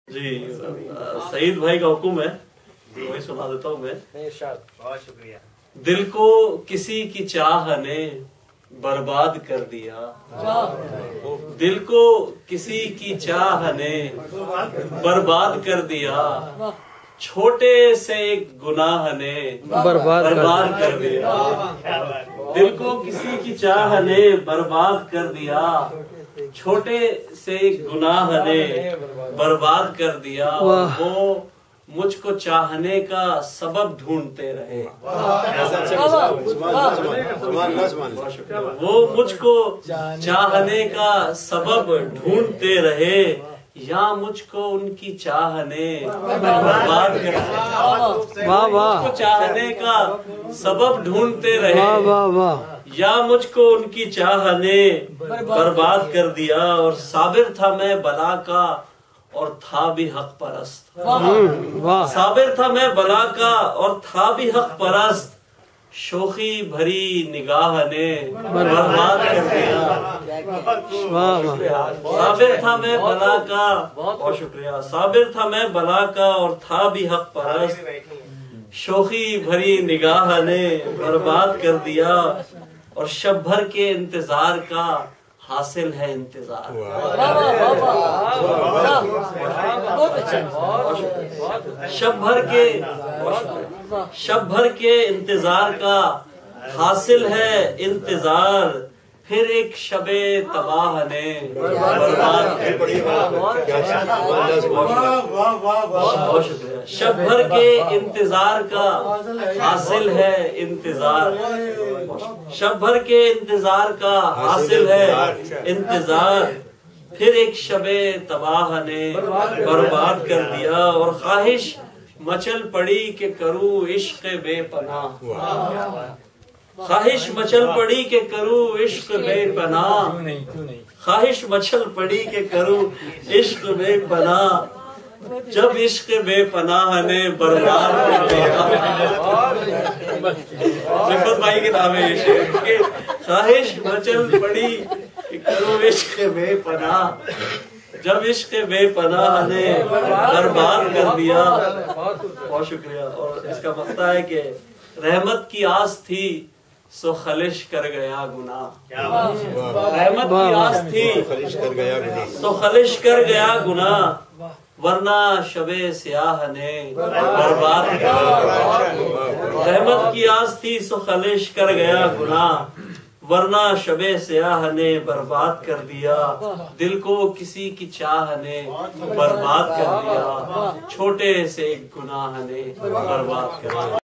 जी सईद भाई का हुक्म है, वही सुना देता हूँ मैं। बहुत शुक्रिया। दिल को किसी की चाह ने बर्बाद कर दिया, दिल को किसी की चाह ने बर्बाद कर दिया, छोटे से एक गुनाह ने बर्बाद कर दिया। दिल को किसी की चाह ने बर्बाद कर दिया, छोटे से एक गुनाह ने बर्बाद कर दिया। वो मुझको चाहने का सबब ढूंढते रहे, वो मुझको चाहने का सबब ढूंढते रहे, या मुझको उनकी चाह ने बर्बाद कर दिया। मुझको चाहने का सबब ढूंढते रहे, या मुझको उनकी चाह ने बर्बाद कर दिया। और साबिर था मैं बला का और था भी हक परस्त, साबिर था मैं बला का और था भी हक परस्त, शोखी भरी निगाह ने बर्बाद कर दिया। साबिर था मैं बला का, बहुत शुक्रिया। साबिर था मैं बला का और था भी हक परस्त, शोखी भरी निगाह ने बर्बाद कर दिया। और शब भर के इंतजार का हासिल है इंतजार, शब भर के इंतजार का हासिल है इंतजार, फिर एक शबे तबाह ने बर्बाद कर दिया। शब भर के इंतजार का हासिल है इंतजार, शब भर के इंतजार का हासिल है इंतजार, फिर एक शबे तबाह ने बर्बाद कर दिया। और ख्वाहिश मचल पड़ी कि करूं इश्क बेपनाह, ख्वाहिश मचल पड़ी के करूं इश्क बेपनाह, ख्वाहिश मचल पड़ी के करूं इश्क बेपनाह, जब इश्क बेपनाह ने बर्बाद कर दिया। रिफत भाई के नाम है ये शेर। ख्वाहिश मचल पड़ी कि करूं इश्क बेपनाह, जब इश्क बेपनाह ने बर्बाद कर दिया। बहुत शुक्रिया। और इसका मकता है कि रहमत की आस थी सो खलिश कर गया गुनाह, रहमत की आस थी सो खलिश कर गया गुनाह, वरना शबे स्याह ने बर्बाद कर दिया। रहमत की आस थी सो खलिश कर गया गुनाह, वरना शबे स्याह ने बर्बाद कर दिया। दिल को किसी की चाह ने बर्बाद कर दिया, छोटे से गुनाह ने बर्बाद कर दिया।